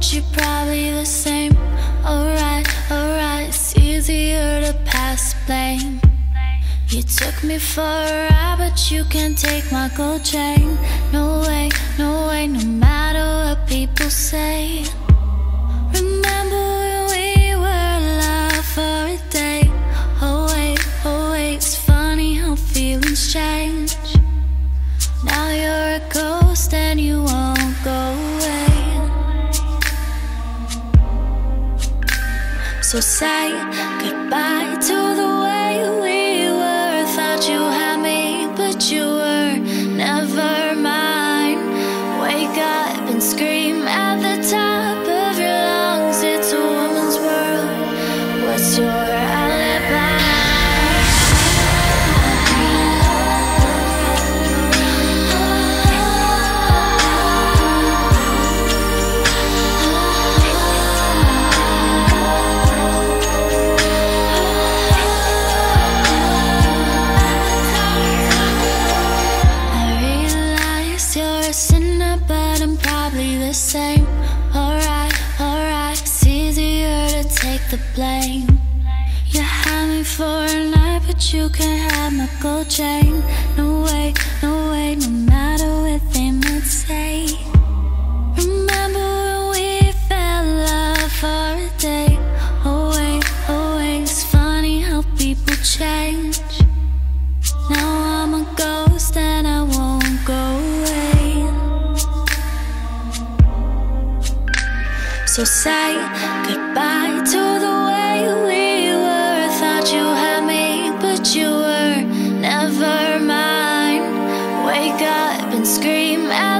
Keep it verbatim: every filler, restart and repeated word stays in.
but you're probably the same. Alright, alright, it's easier to pass blame. You took me for a ride, but you can't take my gold chain. No way, no way, no matter what people say. Remember when we were alive for a day? Oh wait, oh wait, it's funny how feelings change. Now you're a ghost and you won't go away. So say goodbye to the way we were. Thought you had me, but you were never mine. Wake up and scream at the top of your lungs. It's a woman's world. What's your alibi? But I'm probably the same. Alright, alright, it's easier to take the blame. You had me for a night, but you can't have my gold chain. No way, no way, no matter what they might say. Remember when we fell in love for a day? Oh wait, oh wait, it's funny how people change. Now I'm a ghost and I won't go away. So say goodbye to the way we were. Thought you had me, but you were never mine. Wake up and scream out.